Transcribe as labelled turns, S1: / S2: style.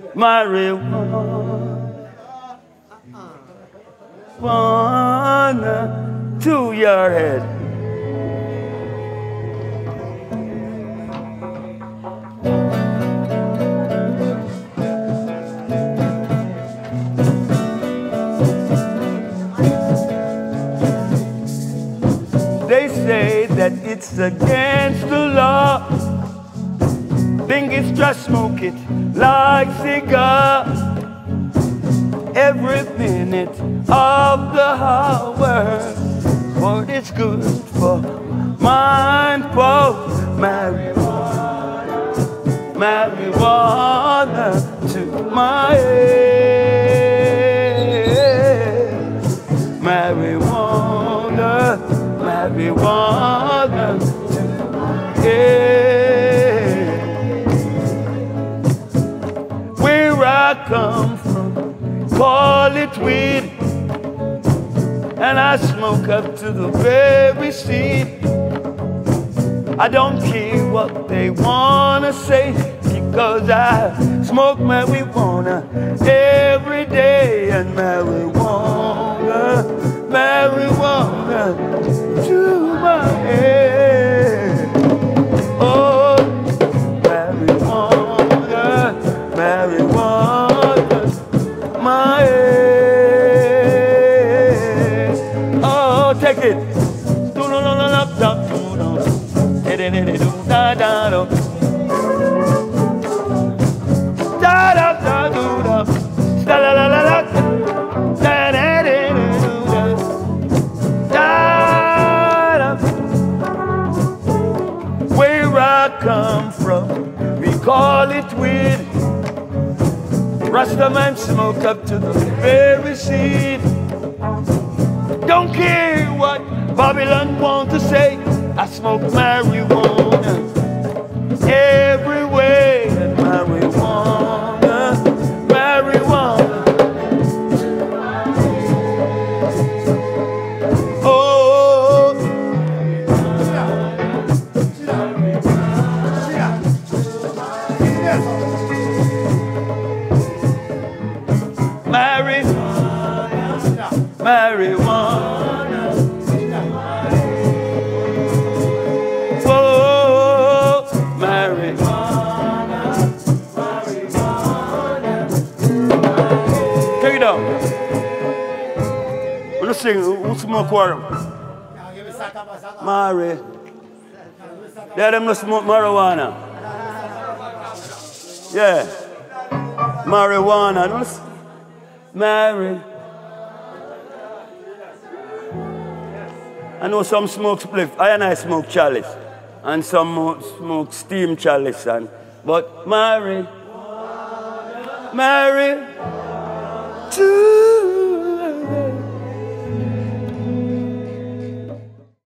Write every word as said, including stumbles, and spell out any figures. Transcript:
S1: marijuana to your head. They say that it's against the law. Binghistra smoke it like cigar. Every minute of the hour, but it's good for mind, for marijuana, marijuana to my head, marijuana, marijuana to my head. Where I come from, call it weed, and I smoke up to the very seed. I don't care what they wanna say, because I smoke marijuana every day, and marijuana, marijuana to my head. Oh, marijuana, marijuana, my head. Oh, take it. Do no no no no no no. Da da da da da. Da da da da. Da la la la la. Da da da da. Da. Where I come from, we call it weed. Rasta man smoke up to the very seed. Don't care what Babylon want to say, I smoke marijuana every way. And marijuana, marijuana. Oh, marijuana, marijuana. Oh, marijuana, marijuana. Take it down. Let's sing. Who's smoke water? Mari. They them no smoke marijuana. Yeah. Marijuana. No, Mary. I know some smoke spliff. I and I smoke chalice. And some smoke steam chalice. And, but Mary. Mary. To